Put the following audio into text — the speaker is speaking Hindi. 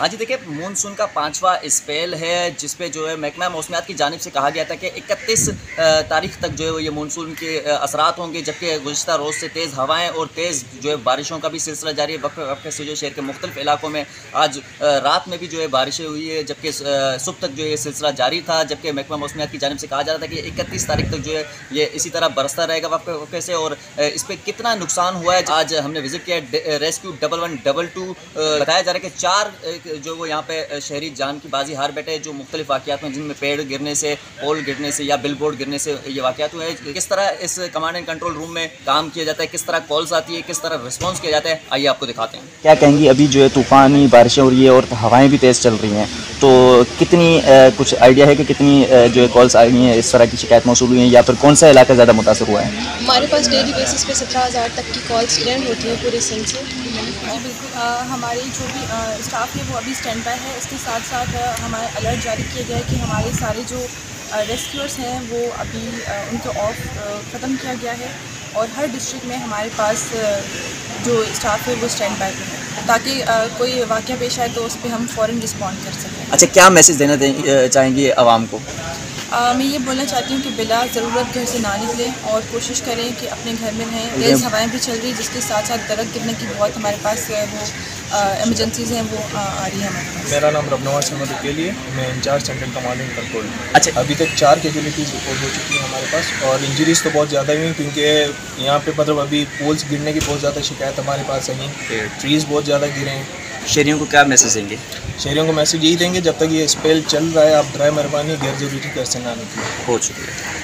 हाँ जी, देखिए मानसून का 5वां स्पेल है जिसपे जो है महकमा मौसमियात की जानिब से कहा गया था कि 31 तारीख तक जो है ये मानसून के असरात होंगे, जबकि गुज़िश्ता रोज़ से तेज़ हवाएं और तेज़ जो है बारिशों का भी सिलसिला जारी है। वक्फे से जो शहर के मुख्तलिफ इलाकों में आज रात में भी जो है बारिशें हुई है, जबकि सुबह तक जो है ये सिलसिला जारी था। जबकि महकमा मौसमियात की जानिब से कहा जा रहा था कि 31 तारीख तक जो है ये इसी तरह बरसता रहेगा वक्फे से। और इस पर कितना नुकसान हुआ है आज हमने विज़िट किया। रेस्क्यू 1112 बताया जा रहा है कि 4 जो वो यहाँ पे शहरी जान की बाजी हार बैठे, जो मुख्तलिफ वाक़यात में जिनमें पेड़ गिरने से, पोल गिरने से या बिल बोर्ड गिरने से ये वाक़यात हुए हैं। किस तरह इस कमांड एंड कंट्रोल रूम में काम किया जाता है, किस तरह कॉल्स आती है, किस तरह रिस्पॉन्स किया जाता है, आइए आपको दिखाते हैं। क्या कहेंगी, अभी जो है तूफ़ानी बारिशें हो रही है और हवाएं भी तेज़ चल रही हैं, तो कितनी कुछ आइडिया है कि कितनी जो है कॉल्स आई हैं, इस तरह की शिकायत मौसूल हुई हैं, या फिर कौन सा इलाका ज़्यादा मुतासर हुआ है? हमारे पास डेली बेसिस पे 17,000 तक की कॉल्स अटेंड होती हैं पूरे सिंध से। जी बिल्कुल, हमारे जो भी स्टाफ है वो अभी स्टैंड बाय है। इसके साथ साथ हमारे अलर्ट जारी किया गया है कि हमारे सारे जो रेस्क्यूअर्स हैं वो अभी उनको ऑफ ख़त्म किया गया है और हर डिस्ट्रिक्ट में हमारे पास जो स्टाफ है वो स्टैंड बाय पे है, ताकि कोई वाक़या पेश आए तो उस पर हम फ़ौरन रिस्पॉन्ड कर सकें। अच्छा, क्या मैसेज देना चाहेंगी आवाम को? मैं ये बोलना चाहती हूँ कि बिला ज़रूरत घर से ना निकलें और कोशिश करें कि अपने घर में रहें। तेज़ हवाएं भी चल रही, जिसके साथ साथ दरख्त गिरने की बहुत हमारे पास वो एमरजेंसीज़ हैं वो आ रही है हमारे पास। मेरा नाम रबनवाज अहमद के लिए, मैं incharge central command and control. अच्छा, अभी तक 4 कैजुअलिटीज़ रिपोर्ट हो चुकी हैं हमारे पास और इंजरीज़ तो बहुत ज़्यादा हुई, क्योंकि यहाँ पे मतलब अभी पोल्स गिरने की बहुत ज़्यादा शिकायत हमारे पास है, ट्रीज़ बहुत ज़्यादा गिरे हैं। शहरियों को क्या मैसेज देंगे? शहरियों को मैसेज यही देंगे, जब तक ये स्पेल चल रहा है आप ड्राई मेहरबानी गैर ज़रूरी घर से ना निकलें। बहुत शुक्रिया।